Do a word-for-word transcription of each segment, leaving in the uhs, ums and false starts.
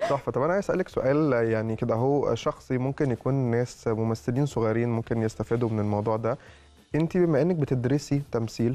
تحفه. طب انا عايز اسالك سؤال يعني كده اهو شخصي، ممكن يكون ناس ممثلين صغيرين ممكن يستفادوا من الموضوع ده. انت بما انك بتدرسي تمثيل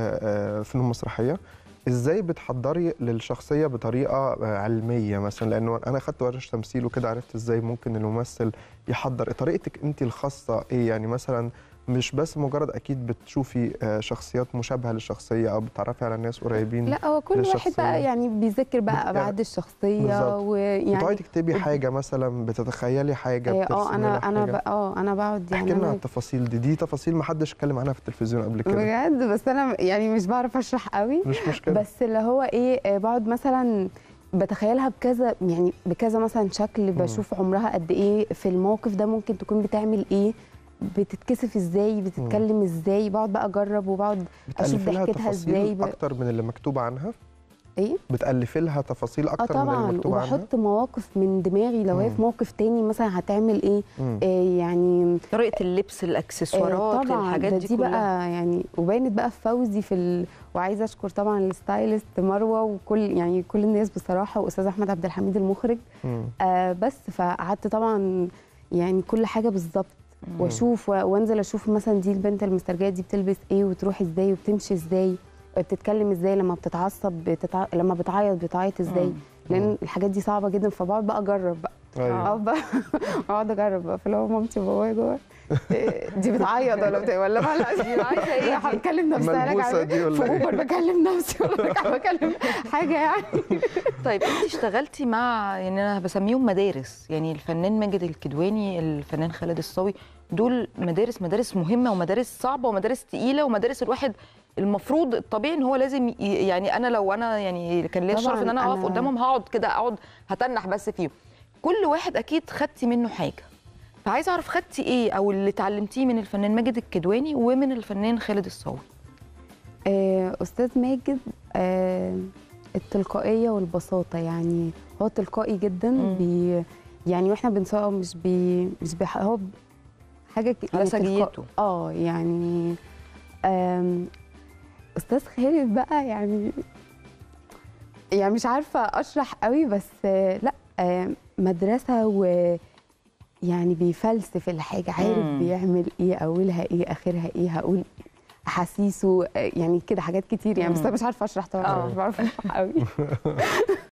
في فنون مسرحيه، ازاي بتحضري للشخصيه بطريقه علميه مثلا؟ لانه انا اخدت ورش تمثيل وكده، عرفت ازاي ممكن الممثل يحضر. طريقتك انت الخاصه ايه؟ يعني مثلا مش بس مجرد اكيد بتشوفي شخصيات مشابهه للشخصيه او بتتعرفي على ناس قريبين. لا هو كل واحد بقى يعني بيذاكر بقى ابعاد الشخصيه، ويعني بتقعدي تكتبي حاجه مثلا، بتتخيلي حاجه، اه انا انا اه انا بقعد يعني احكي لنا عن التفاصيل دي. دي تفاصيل ما حدش اتكلم عنها في التلفزيون قبل كده بجد، بس انا يعني مش بعرف اشرح قوي. مش مشكله، بس اللي هو ايه، بقعد مثلا بتخيلها بكذا يعني بكذا مثلا شكل، بشوف عمرها قد ايه في الموقف ده، ممكن تكون بتعمل ايه، بتتكسف ازاي، بتتكلم ازاي. بقعد بقى اجرب وبقعد اشوف ضحكتها ازاي. ب... اكتر من اللي مكتوب عنها. ايه، بتألفي لها تفاصيل اكتر آه من اللي مكتوب عنها. وبحط مواقف من دماغي، لو هي في موقف تاني مثلا هتعمل ايه. آه يعني طريقه اللبس، الاكسسوارات، آه طبعا الحاجات دي, دي كلها بقى يعني. وبانت بقى في فوزي في ال... وعايزه اشكر طبعا الستايلست مروه وكل يعني كل الناس بصراحه، واستاذ احمد عبد الحميد المخرج. آه بس فقعدت طبعا يعني كل حاجه بالظبط، واشوف وانزل اشوف مثلا دي البنت المسترجله دي بتلبس ايه وتروح ازاي وبتمشي ازاي، بتتكلم ازاي، لما بتتعصب بتتع... لما بتعيط بتعيط ازاي. مم. لان الحاجات دي صعبه جدا، فبقعد بقى اجرب بقى. ايوه اقعد اجرب بقى. فلو مامتي وبابايا جوه دي بتعيط ولا بت... ولا بقى دي عايزه ايه، هتكلم نفسها ملبوسه دي ولا في اوبر بكلم نفسي ولا بكلم حاجه يعني. طيب انت اشتغلتي مع يعني انا بسميهم مدارس، يعني الفنان ماجد الكدواني، الفنان خالد الصاوي، دول مدارس مدارس مهمه ومدارس صعبه ومدارس تقيله ومدارس الواحد المفروض الطبيعي ان هو لازم يعني انا لو انا يعني كان ليا الشرف ان انا اقف قدامهم هقعد كده اقعد هتنح بس فيهم. كل واحد اكيد خدتي منه حاجه، فعايزه اعرف خدتي ايه او اللي اتعلمتيه من الفنان ماجد الكدواني ومن الفنان خالد الصاوي. آه استاذ ماجد آه التلقائيه والبساطه، يعني هو تلقائي جدا. بي يعني واحنا بنسوقه مش بي مش بي هو حاجه على سجيته. اه يعني استاذ خالد بقى يعني يعني مش عارفه اشرح قوي، بس لا مدرسه ويعني بيفلسف الحاجه، عارف مم. بيعمل ايه، اولها ايه اخرها ايه، هقول احاسيسه يعني كده حاجات كتير يعني. بس انا مش عارفه اشرح طبعا، مش بعرف اشرح قوي.